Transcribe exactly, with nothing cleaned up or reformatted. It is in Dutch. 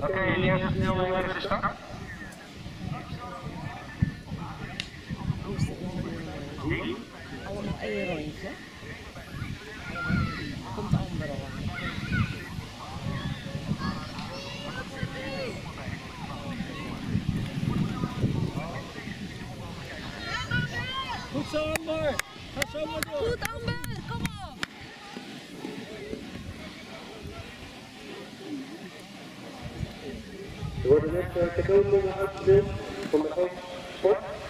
Oké, okay, de eerste deelnemer bij de start. Die? Allemaal één rondje. Komt de andere al aan. Goed zo, Amber! Ga zo maar door! Goed, Amber! Kom op! Er worden net uh, cadeaubonnen uitgedeeld van de grote sport.